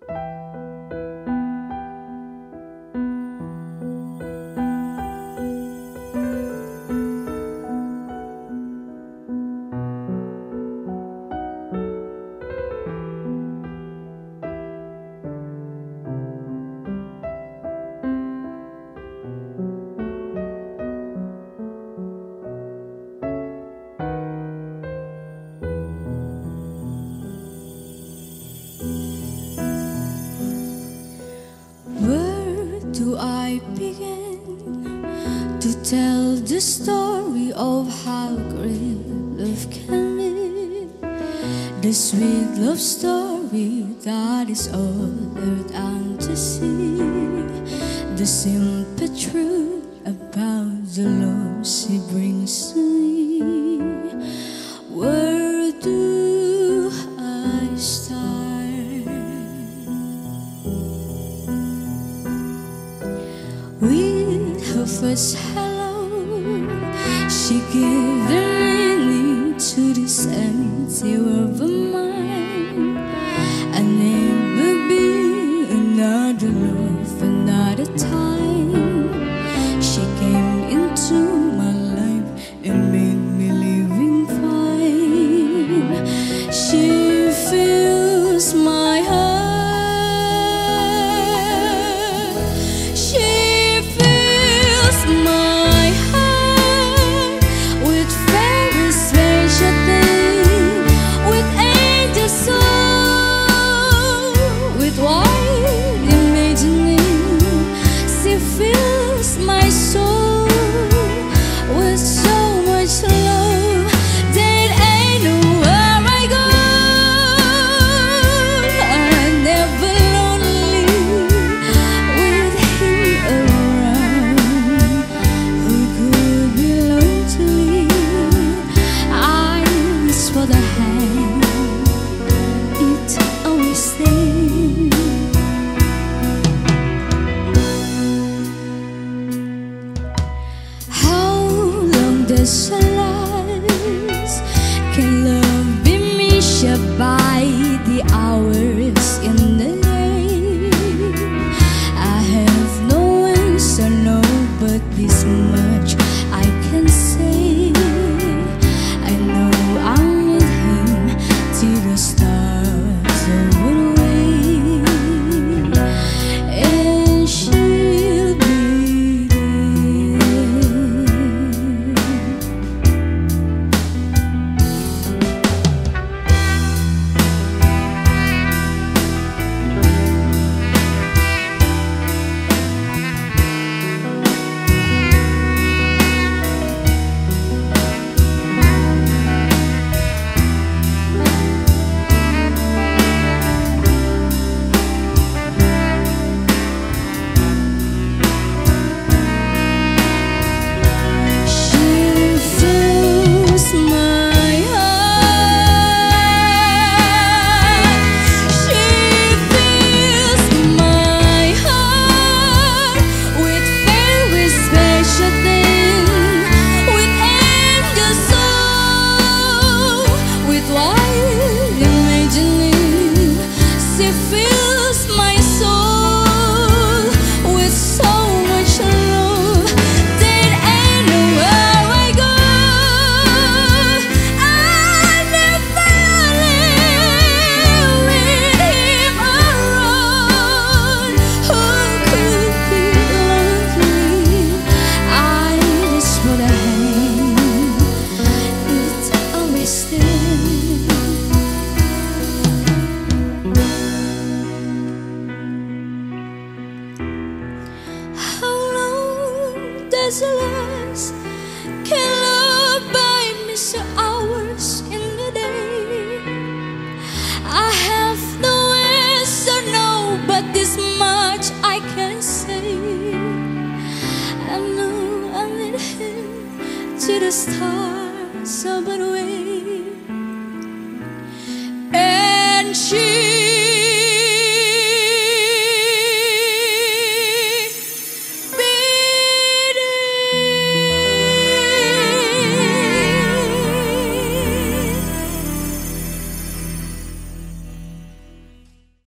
Do I begin to tell the story of how great love can be? The sweet love story that is all earth and to see. The simple truth about the love she brings to me. Where do I start? With her first hello, she gave the meaning to this empty world of mine. I'll never be another love, another time. She came into my life and made me living fine. She fills my heart. My heart with very special thing, with angel soul, with wide imagining. She fills my soul with so much love that anywhere I go, I'm never lonely with him around. For the hand, it always stays. How long does a last? Can love be measured by the hours in the day? I have no answer, no, but this much I can say. I know I'm till the stars are away, and she'll be there. She fills my soul